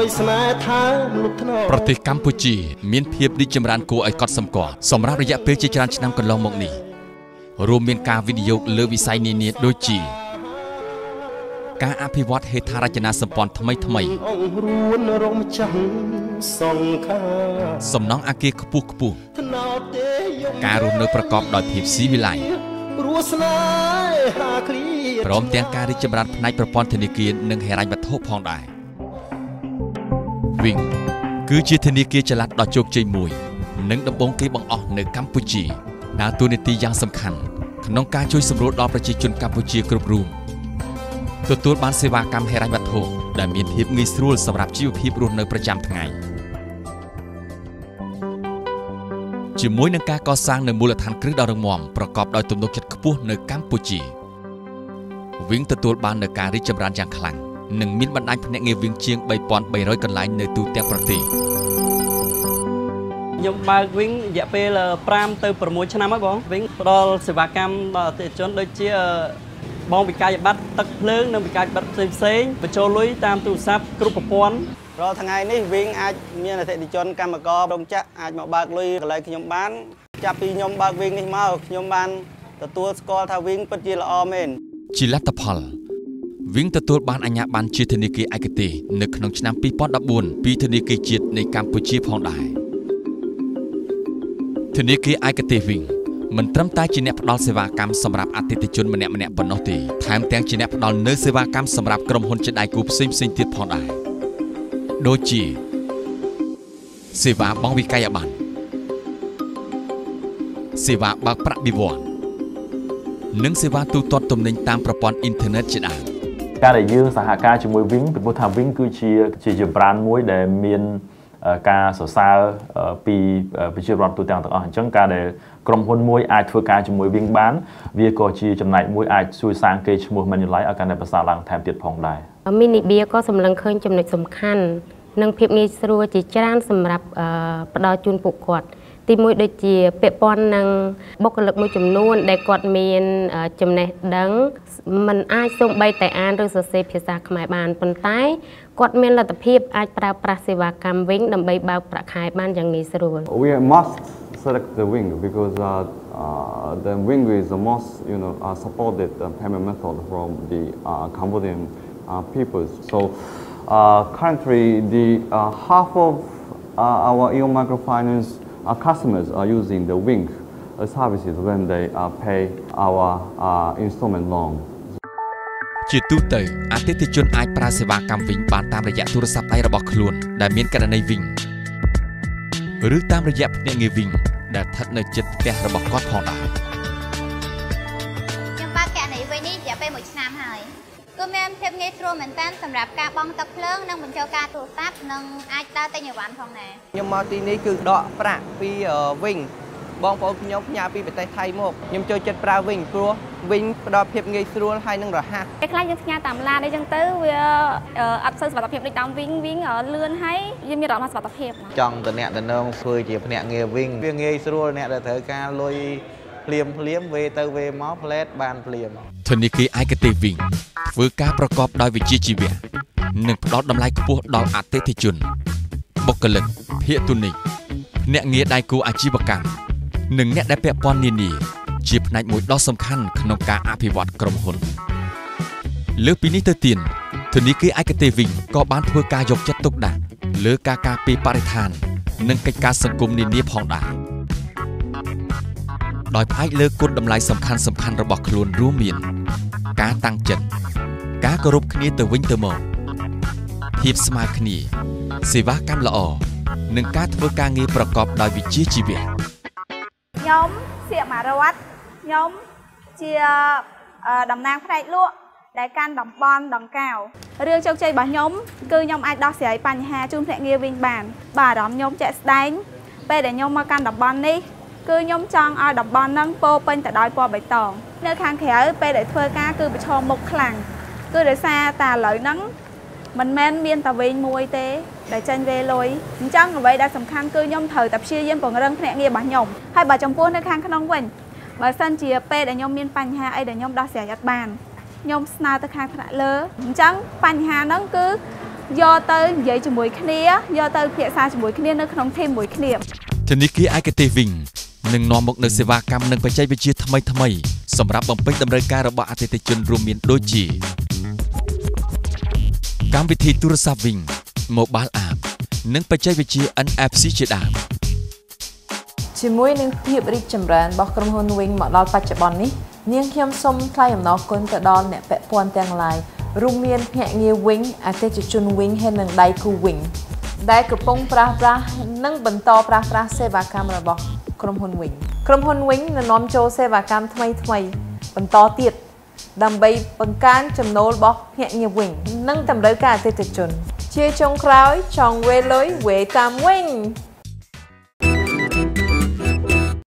ប្រទេសកម្ពុជាមានភាពរីកចម្រើនគួរឲ្យកត់សម្គាល់សម្រាប់រយៈពេលជាច្រើនឆ្នាំកន្លងមកនេះរួមមានការវិនិយោគលើវិស័យនានាដូចជាការអភិវឌ្ឍហេដ្ឋារចនាសម្ព័ន្ធថ្មីសំណង់អគារខ្ពស់ការរស់នៅប្រកបដោយភាពស៊ីវិល័យព្រមទាំងការរីកចម្រើនផ្នែកប្រព័ន្ធធនាគារនិងហិរញ្ញវត្ថុផងដែរវិញគឺជាធនាគារចល័តដ៏ជោគជ័យមួយនិងដំបូងគេបង្អស់នៅកម្ពុជាដើរតួនាទីយ៉ាងសំខាន់ក្នុងការជួយសម្រួលដល់ប្រជាជនកម្ពុជាគ្រប់រូបទទួលបានសេវាកម្មហិរញ្ញវត្ថុដែលមានភាពងាយស្រួលសម្រាប់ជីវភាពរស់នៅប្រចាំថ្ងៃជាមួយនឹងការកសាងនៅមូលដ្ឋានគ្រឹះដ៏រឹងមាំប្រកបដោយទំនុកចិត្តខ្ពស់នៅកម្ពុជាវិញទទួលបាននូវការរីកចម្រើនយ៉ាងខ្លាំងនិងមានបណ្ដាញភ្នាក់ងារវិញជាង 3,300 កន្លែងនៅទូទាំងប្រទេសខ្ញុំបើកវិញរយៈពេល5 ទៅ 6 ឆ្នាំហើយបងវិញផ្ដល់សេវាកម្មដល់អតិថិជនដូចជាបងវិក័យប័ត្រទឹកភ្លើងនិងវិក័យប័ត្រផ្សេងបញ្ចូលលុយតាមទូរស័ព្ទគ្រប់ប្រព័ន្ធរាល់ថ្ងៃនេះវិញអាចមានអតិថិជនកម្មកររោងចក្រអាចមកបើកលុយកន្លែងខ្ញុំបានចាប់ពីខ្ញុំបើកវិញនេះមកខ្ញុំបានទទួលស្គាល់ថាវិញពិតជាល្អមែនជាលទ្ធផលវិញទទួលបានអាជ្ញាប័ណ្ណជាធនាគារឯកទេសនៅក្នុងឆ្នាំ2014ពីធនាគារជាតិនៃកម្ពុជាផងដែរធនាគារឯកទេសវិញមិនត្រឹមតែជាអ្នកផ្ដល់សេវាកម្មសម្រាប់អតិថិជនម្នាក់ៗប៉ុណ្ណោះទេថែមទាំងជាអ្នកផ្ដល់នូវសេវាកម្មសម្រាប់ក្រុមហ៊ុនជាដៃគូផ្សេងៗទៀតផងដែរដូចជាសេវាបង់វិក័យប័ណ្ណសេវាបើកប្រាក់បៀវត្សនិងសេវាទូទាត់ទំនិញតាមប្រព័ន្ធអ៊ីនធឺណិតជាដើមការដែលយើងសហការជាមួយវិញពីព្រោះថាវិញគឺជាប្រានមួយដែលមានការសរសើរពីប្រជាពលរដ្ឋទូទាំងអស់អញ្ចឹងការដែលក្រុមហ៊ុនមួយអាចធ្វើការជាមួយវិញបានវាក៏ជាចំណែកមួយអាចជួយសាងកេរ្តិ៍ឈ្មោះ Manulife ឲ្យកាន់តែប្រសើរឡើងថែមទៀតផងដែរមីនីបៀក៏សម្លឹងឃើញចំណុចសំខាន់និងភាពងាយស្រួលជាច្រើនសម្រាប់ផ្ដល់ជូនពួកគាត់ទីមួយដូចជាពាក់ព័ន្ធនឹងបុគ្គលិកមួយចំនួនដែលគាត់មានចំណេះដឹងមិនអាចសូម្បីតែអានឬសរសេរភាសាខ្មែរបានប៉ុន្តែគាត់មានលទ្ធភាពអាចប្រើប្រាស់សេវាកម្មវិញដើម្បីបើកប្រាក់ខែបានយ៉ាងងាយស្រួល We must select the wing because the wing is the most supported payment method from the Cambodian people. So currently the half of our EU microfinance customers are using the wing services when they pay our installment loan. ជាទូទៅអតិថិជនអាចប្រើសេវាកម្មវិញបានតាមរយៈទូរស័ព្ទដៃរបស់ខ្លួនដែលមានករណីវិញឬតាមរយៈភ្នាក់ងារវិញដែលស្ថិតនៅជិតផ្ទះរបស់គាត់ផងដែរខ្ញុំបើកគណនីវិញនេះរយៈពេល1ឆ្នាំហើយគឺមានភាពងាយស្រួលមែនទែនសម្រាប់ការបង់ទឹកភ្លើងនិងបញ្ចូលការទូរស័ព្ទនិងអាចដើរទិញអីវ៉ាន់ផងដែរខ្ញុំមកទីនេះគឺដកប្រាក់ពីវិញបងប្អូនខ្ញុំផ្ញើពីប្រទេសថៃមកខ្ញុំចូលចិត្តប្រើវិញព្រោះវិញផ្ដល់ភាពងាយស្រួលហើយនិងរហ័សពេលខ្លះយើងផ្ញើតាមឡានអីចឹងទៅវាអត់សូវសុវត្ថិភាពដូចតាមវិញលឿនហើយយើងមានអារម្មណ៍សុវត្ថិភាពចង់តំណែងធ្វើជាភ្នាក់ងារវិញវាងាយស្រួលអ្នកដែលត្រូវការលុយភ្លាមវេទៅវេមកផ្លែតបានភ្លាមធនាគារឯកទេសវិញធ្វើការប្រកបដោយវិជ្ជាជីវៈនិងផ្ដល់តម្លៃខ្ពស់ដល់អតិថិជនបុគ្គលិកភាគទុនិកអ្នកងារដៃគូអាជីវកម្មនិងអ្នកដែលពាក់ព័ន្ធនានាជាផ្នែកមួយដ៏សំខាន់ក្នុងការអភិវឌ្ឍក្រុមហ៊ុនលើពីនេះទៅទៀតធនាគារឯកទេសវិញក៏បានធ្វើការយកចិត្តទុកដាក់លើការការពារបរិស្ថាននិងកិច្ចការសង្គមនានាផងដែរដោយផ្អែកលើគុណតម្លៃសំខាន់របស់ខ្លួនរួមមានការតាំងចិត្តការគោរពគ្នាទៅវិញទៅមកភាពស្មើគ្នាសេវាកម្មល្អនិងការធ្វើការងារប្រកបដោយវិជ្ជាជីវៈខ្ញុំសៀកមករតខ្ញុំជាតំណាងផ្នែកលក់ដែលកាន់តំបន់ដង្កោរឿងជោគជ័យរបស់ខ្ញុំគឺខ្ញុំអាចដោះស្រាយបញ្ហាជូនភ្នាក់ងារវិញបានបាទអារម្មណ៍ខ្ញុំជាក់ស្ដែងពេលដែលខ្ញុំមកកាន់តំបន់នេះគឺខ្ញុំចង់ឲ្យតំបន់ហ្នឹងពោពេញទៅដោយពណ៌បៃតងនៅខាងក្រៅពេលដែលធ្វើការគឺប្រឈមមុខខ្លាំងគឺដោយសារតែឥឡូវហ្នឹងមិនមែនមានតែវិញមួយទេដែលចេញវេលុយអញ្ចឹងអ្វីដែលសំខាន់គឺខ្ញុំត្រូវតែព្យាយាមពង្រឹងភ្នាក់ងាររបស់ខ្ញុំហើយបើចំពោះនៅខាងក្នុងវិញបើសិនជាពេលដែលខ្ញុំមានបញ្ហាអីដែលខ្ញុំដោះស្រាយអត់បានខ្ញុំស្នើទៅខាងថ្នាក់លើអញ្ចឹងបញ្ហាហ្នឹងគឺយកទៅនិយាយជាមួយគ្នាយកទៅពិភាក្សាជាមួយគ្នានៅក្នុងធីមមួយគ្នាធនាគារឯកទេសវិញនឹងនាំមកនូវសេវាកម្មនិងបច្ចេកវិទ្យាថ្មីសម្រាប់បំពេញតម្រូវការរបស់អតិថិជនរួមមានដូចជាកម្មវិធីទូរស័ព្ទវិញ Mobile App និងបច្ចេកវិទ្យា NFC ជាដើមជាមួយនឹងភាពរីកចម្រើនរបស់ក្រុមហ៊ុនវិញមកដល់បច្ចុប្បន្ននេះនាងខ្ញុំសូមថ្លែងអំណរគុណទៅដល់អ្នកពាក់ព័ន្ធទាំងឡាយរួមមានភ្នាក់ងារវិញអតិថិជនវិញហើយនិងដៃគូវិញដែលកំពុងប្រើប្រាស់និងបន្តប្រើប្រាស់សេវាកម្មរបស់ក្រុមហ៊ុនវិញនឹងនាំចូលសេវាកម្មថ្មីបន្តទៀតដើម្បីបង្កើនចំណូលរបស់ភ្នាក់ងារវិញនិងតម្រូវការអតិថិជនជាចុងក្រោយចង់វេលុយវេតាមវិញ